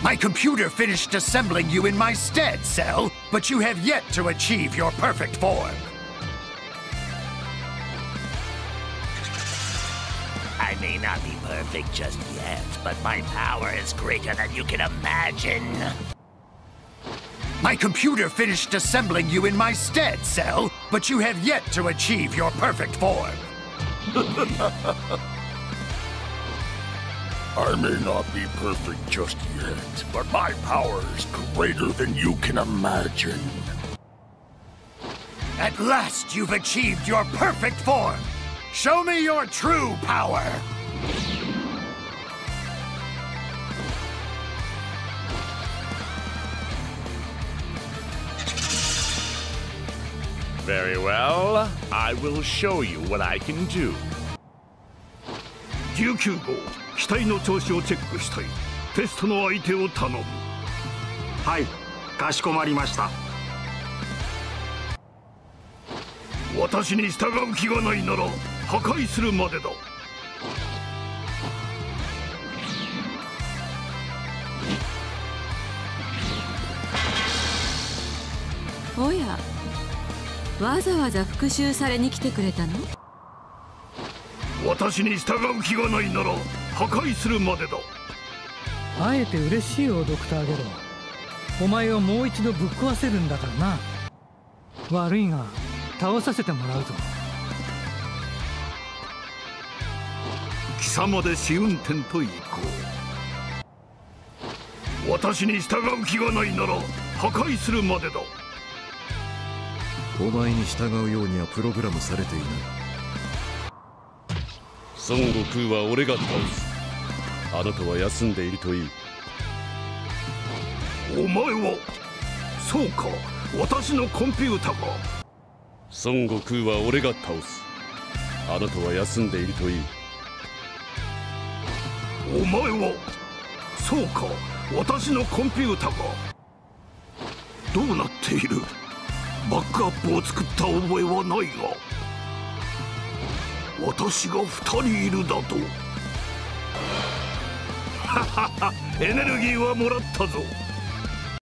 My computer finished assembling you in my stead, Cell, but you have yet to achieve your perfect form. I may not be perfect just yet, but my power is greater than you can imagine. My computer finished assembling you in my stead, Cell, but you have yet to achieve your perfect form. I may not be perfect just yet, but my power is greater than you can imagine. At last you've achieved your perfect form. Show me your true power. Very well. I will show you what I can do. 19号、機体の調子をチェックしたい。テストの相手を頼む。はい、かしこまりました。私に従う気がないなら破壊するまでだ。 おや、わざわざ復讐されに来てくれたの？ 私に従う気がないなら破壊するまでだ。 あえて嬉しいよ、ドクターゲロ。お前をもう一度ぶっ壊せるんだからな。悪いが倒させてもらうぞ。 貴様で試運転といこう。私に従う気がないなら破壊するまでだ。 お前に従うようにはプログラムされていない。孫悟空は俺が倒す。あなたは休んでいるといい。 お前は、そうか、私のコンピュータが。 孫悟空は俺が倒す。あなたは休んでいるといい。 お前は、そうか、私のコンピュータが。どうなっている？バックアップを作った覚えはないが、私が2人いるだと。ははは、エネルギーはもらったぞ。